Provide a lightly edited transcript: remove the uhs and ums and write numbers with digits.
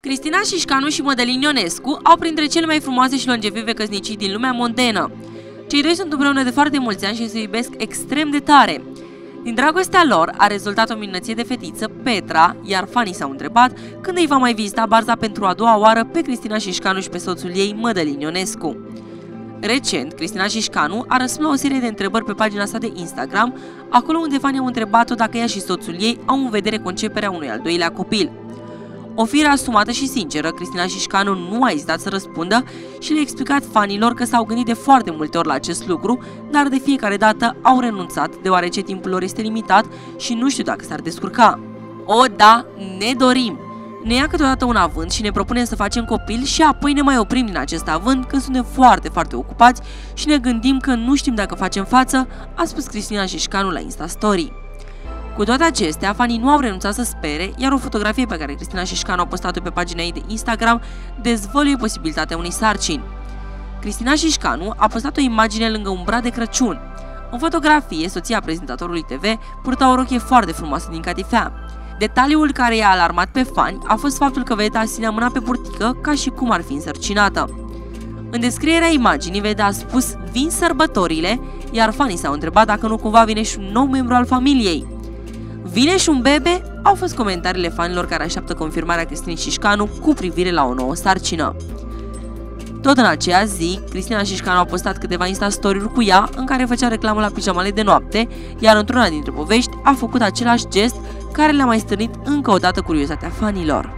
Cristina Șișcanu și Mădălin Ionescu au printre cele mai frumoase și longevive căsnicii din lumea mondenă. Cei doi sunt împreună de foarte mulți ani și se iubesc extrem de tare. Din dragostea lor a rezultat o minunăție de fetiță, Petra, iar fanii s-au întrebat când îi va mai vizita Barza pentru a doua oară pe Cristina Șișcanu și pe soțul ei, Mădălin Ionescu. Recent, Cristina Șișcanu a răspuns la o serie de întrebări pe pagina sa de Instagram, acolo unde fanii au întrebat-o dacă ea și soțul ei au în vedere conceperea unui al doilea copil. O fire asumată și sinceră, Cristina Șișcanu nu a ezitat să răspundă și le-a explicat fanilor că s-au gândit de foarte multe ori la acest lucru, dar de fiecare dată au renunțat, deoarece timpul lor este limitat și nu știu dacă s-ar descurca. O, da, ne dorim! Ne ia câteodată un avânt și ne propunem să facem copil și apoi ne mai oprim din acest avânt când suntem foarte, foarte ocupați și ne gândim că nu știm dacă facem față, a spus Cristina Șișcanu la Instastory. Cu toate acestea, fanii nu au renunțat să spere, iar o fotografie pe care Cristina Șișcanu a postat-o pe pagina ei de Instagram dezvăluie posibilitatea unei sarcini. Cristina Șișcanu a postat o imagine lângă un brad de Crăciun. În fotografie, soția prezentatorului TV purta o rochie foarte frumoasă din catifea. Detaliul care i-a alarmat pe fani a fost faptul că vedeta ținea mâna pe burtică ca și cum ar fi însărcinată. În descrierea imaginii, vedeta a spus "Vin sărbătorile", iar fanii s-au întrebat dacă nu cumva vine și un nou membru al familiei. "Vine și un bebe?" au fost comentariile fanilor care așteaptă confirmarea Cristinei Șișcanu cu privire la o nouă sarcină. Tot în aceea zi, Cristina Șișcanu a postat câteva Insta-story-uri cu ea în care făcea reclamă la pijamale de noapte, iar într-una dintre povești a făcut același gest care le-a mai stârnit încă o dată curiozitatea fanilor.